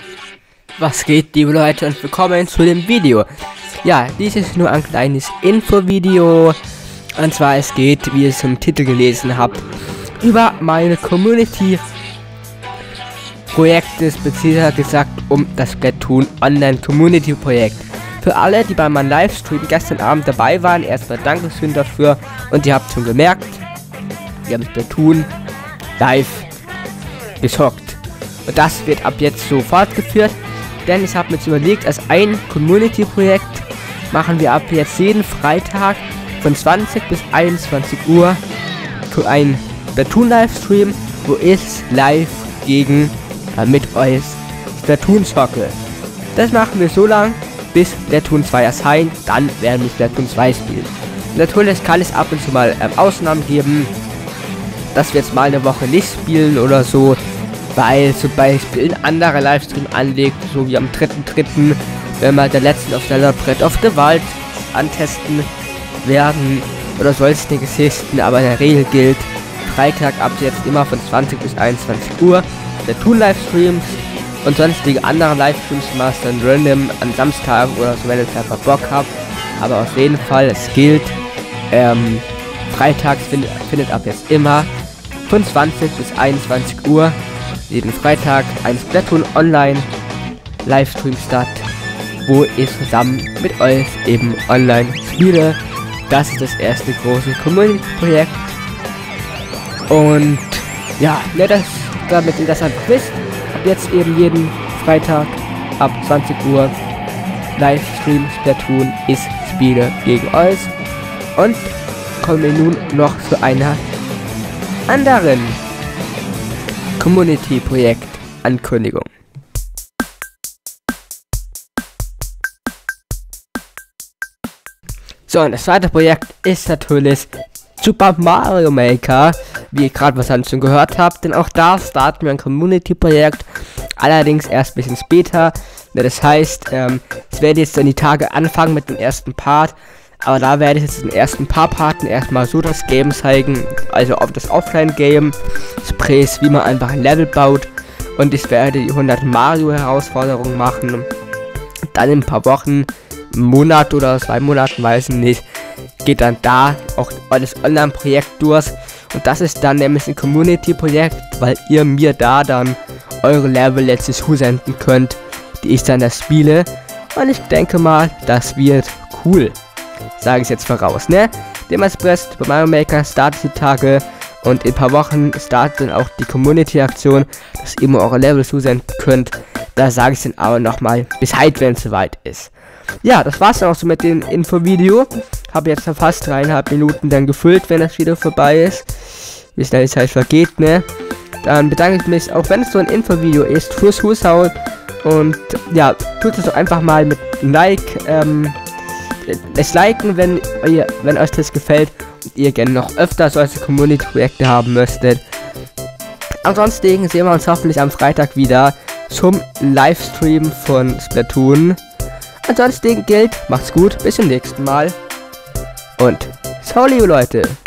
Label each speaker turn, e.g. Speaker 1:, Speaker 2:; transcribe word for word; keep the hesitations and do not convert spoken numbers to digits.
Speaker 1: Was geht, liebe Leute, und willkommen zu dem Video. Ja, dies ist nur ein kleines Infovideo. Und zwar, es geht, wie ihr es im Titel gelesen habt, über meine Community Projektes, beziehungsweise gesagt um das Splatoon Online Community Projekt. Für alle, die bei meinem Livestream gestern Abend dabei waren, erstmal Dankeschön dafür. Und ihr habt schon gemerkt, wir haben Splatoon live geschockt. Und das wird ab jetzt so fortgeführt. Denn ich habe mir jetzt überlegt, als ein Community-Projekt machen wir ab jetzt jeden Freitag von zwanzig bis einundzwanzig Uhr für einen Splatoon-Livestream, wo ich live gegen äh, mit euch Splatoon zocke. Das machen wir so lange, bis Splatoon zwei erscheint, dann werden wir Splatoon zwei spielen. Natürlich kann es ab und zu mal ähm, Ausnahmen geben, dass wir jetzt mal eine Woche nicht spielen oder so, weil zum Beispiel ein anderer Livestream anlegt, so wie am dritten dritten wenn wir der letzten auf der Breath of the Wild antesten werden oder sonstige Geschichten, aber in der Regel gilt, Freitag ab jetzt immer von zwanzig bis einundzwanzig Uhr der Toon-Livestreams und sonstige andere Livestreams machst dann random an Samstagen oder so, wenn ihr einfach Bock habt, aber auf jeden Fall, es gilt, ähm, freitags findet, findet ab jetzt immer von zwanzig bis einundzwanzig Uhr jeden Freitag ein Splatoon Online Livestream statt, wo ich zusammen mit euch eben online spiele. Das ist das erste große Community-Projekt. Und ja, ne, das, damit ihr das einfach wisst, ab jetzt eben jeden Freitag ab zwanzig Uhr Livestream Splatoon, ich spiele gegen euch. Und kommen wir nun noch zu einer anderen Community-Projekt Ankündigung. So, und das zweite Projekt ist natürlich Super Mario Maker, wie ihr gerade wahrscheinlich schon gehört habt, denn auch da starten wir ein Community-Projekt, allerdings erst ein bisschen später. Das heißt, ähm, ich werde jetzt dann die Tage anfangen mit dem ersten Part, aber da werde ich jetzt den ersten paar Parten erstmal so das Game zeigen, also auf das Offline-Game, sprich, wie man einfach ein Level baut, und ich werde die hundert Mario-Herausforderungen machen. Dann in ein paar Wochen, einen Monat oder zwei Monaten, weiß ich nicht, geht dann da auch das Online-Projekt durch. Und das ist dann nämlich ein Community-Projekt, weil ihr mir da dann eure Level letztes zusenden könnt, die ich dann das spiele. Und ich denke mal, das wird cool. Sage ich jetzt voraus, ne? Dementsprechend bei Mario Maker startet die Tage und in ein paar Wochen startet dann auch die Community-Aktion, dass ihr mir eure Level zusenden könnt. Da sage ich dann aber nochmal Bescheid, wenn es soweit ist. Ja, das war's dann auch so mit dem Infovideo. Habe jetzt fast dreieinhalb Minuten dann gefüllt, wenn das Video vorbei ist. Wie schnell die Zeit vergeht, ne? Dann bedanke ich mich, auch wenn es so ein Infovideo ist, fürs Zuschauen. Und ja, tut es doch einfach mal mit einem Like, ähm, es liken, wenn ihr, wenn euch das gefällt und ihr gerne noch öfter solche Community-Projekte haben möchtet. Ansonsten sehen wir uns hoffentlich am Freitag wieder zum Livestream von Splatoon. Ansonsten gilt, macht's gut, bis zum nächsten Mal und ciao, liebe Leute.